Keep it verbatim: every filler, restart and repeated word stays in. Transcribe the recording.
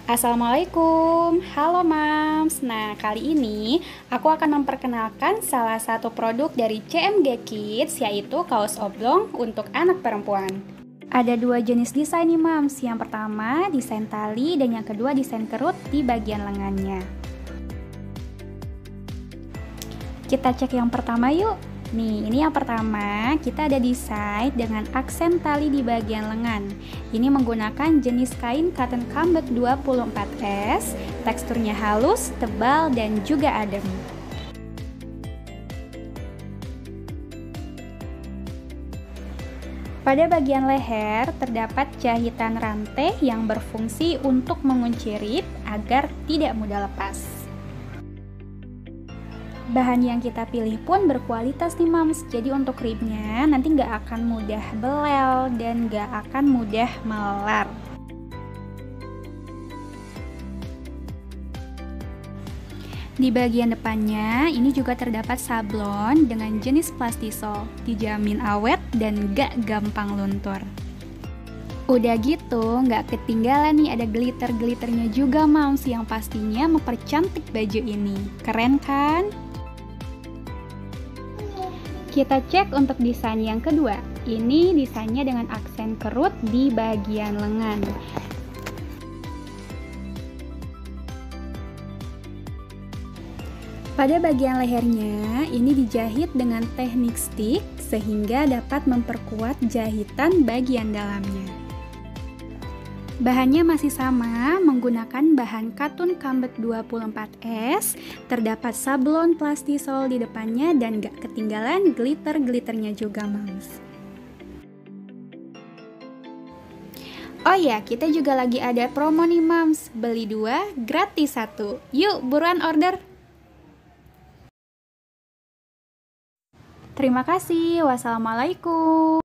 Assalamualaikum, halo Mams. Nah, kali ini aku akan memperkenalkan salah satu produk dari C M G Kids, yaitu kaos oblong untuk anak perempuan. Ada dua jenis desain nih Mams. Yang pertama desain tali dan yang kedua desain kerut di bagian lengannya. Kita cek yang pertama yuk. Nih, ini yang pertama, kita ada desain dengan aksen tali di bagian lengan. Ini menggunakan jenis kain cotton combed dua puluh empat S, teksturnya halus, tebal, dan juga adem. Pada bagian leher, terdapat jahitan rantai yang berfungsi untuk mengunci rib agar tidak mudah lepas. Bahan yang kita pilih pun berkualitas nih Mams, jadi untuk ribnya nanti nggak akan mudah belel dan nggak akan mudah melar. Di bagian depannya ini juga terdapat sablon dengan jenis plastisol, dijamin awet dan nggak gampang luntur. Udah gitu, nggak ketinggalan nih ada glitter-glitternya juga Mams, yang pastinya mempercantik baju ini. Keren kan? Kita cek untuk desain yang kedua. Ini desainnya dengan aksen kerut di bagian lengan. Pada bagian lehernya, ini dijahit dengan teknik stick sehingga dapat memperkuat jahitan bagian dalamnya. Bahannya masih sama, menggunakan bahan cotton combed dua puluh empat S, terdapat sablon plastisol di depannya dan gak ketinggalan glitter-glitternya juga Mams. Oh ya, kita juga lagi ada promo nih Mams, beli dua gratis satu. Yuk buruan order. Terima kasih, wassalamualaikum.